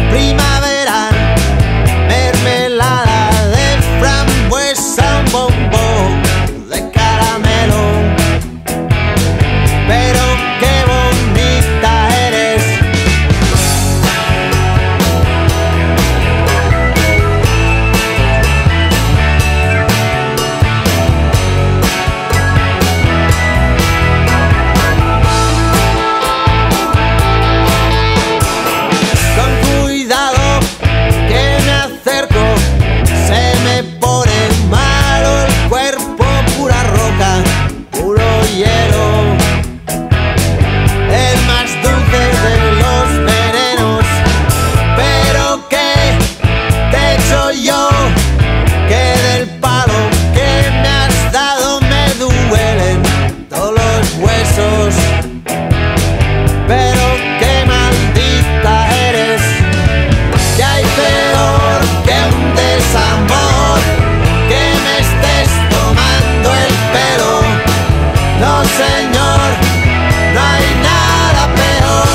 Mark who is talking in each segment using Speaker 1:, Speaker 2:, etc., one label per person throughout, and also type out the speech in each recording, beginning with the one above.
Speaker 1: primaveral, mermelada de frambuesa, un bombón de caramelo. Pero qué bonita eres. Con cuidado que me acerco, se me pone malo el cuerpo, pura roca, puro hielo. El más dulce de los venenos. Pero ¿qué te he hecho yo? Que del palo que me has dado me duelen todos los huesos. Pero qué maldita eres. Que hay peor que un desamor, que me estés tomando el pelo. No, señor, no hay nada peor.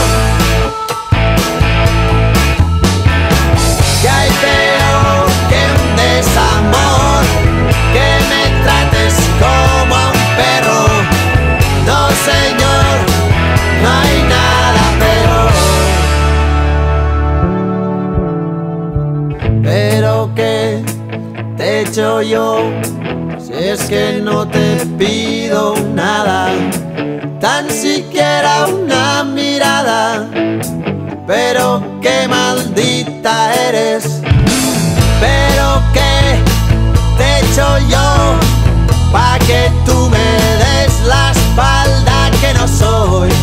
Speaker 1: Que hay peor que un desamor, que me trates como a un perro. No, señor, no hay nada peor. Pero ¿qué te he hecho yo? Si es que no te pido nada, tan siquiera una mirada. Pero qué maldita eres. Pero ¿qué te he hecho yo? Pa' que tú me des la espalda, que no soy